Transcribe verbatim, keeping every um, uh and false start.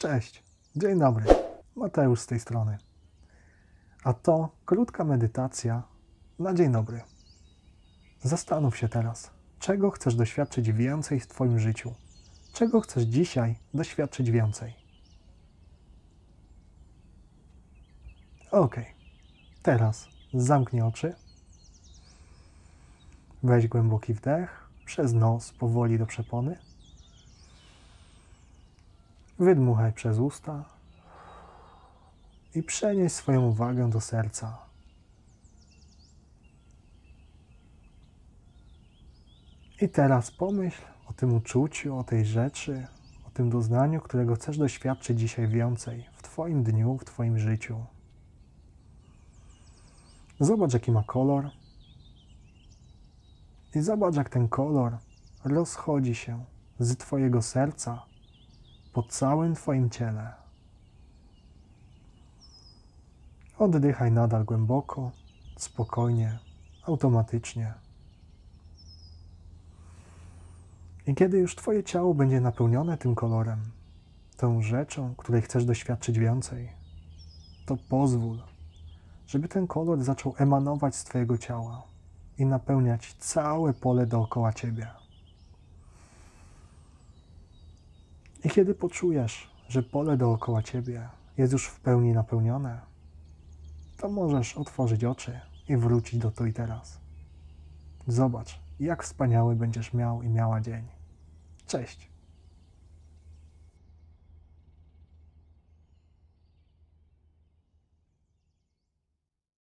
Cześć, dzień dobry, Mateusz z tej strony. A to krótka medytacja na dzień dobry. Zastanów się teraz, czego chcesz doświadczyć więcej w Twoim życiu? Czego chcesz dzisiaj doświadczyć więcej? Ok, teraz zamknij oczy. Weź głęboki wdech przez nos powoli do przepony. Wydmuchaj przez usta i przenieś swoją uwagę do serca. I teraz pomyśl o tym uczuciu, o tej rzeczy, o tym doznaniu, którego chcesz doświadczyć dzisiaj więcej w Twoim dniu, w Twoim życiu. Zobacz, jaki ma kolor i zobacz, jak ten kolor rozchodzi się z Twojego serca po całym Twoim ciele. Oddychaj nadal głęboko, spokojnie, automatycznie. I kiedy już Twoje ciało będzie napełnione tym kolorem, tą rzeczą, której chcesz doświadczyć więcej, to pozwól, żeby ten kolor zaczął emanować z Twojego ciała i napełniać całe pole dookoła Ciebie. I kiedy poczujesz, że pole dookoła Ciebie jest już w pełni napełnione, to możesz otworzyć oczy i wrócić do tu i teraz. Zobacz, jak wspaniały będziesz miał i miała dzień. Cześć!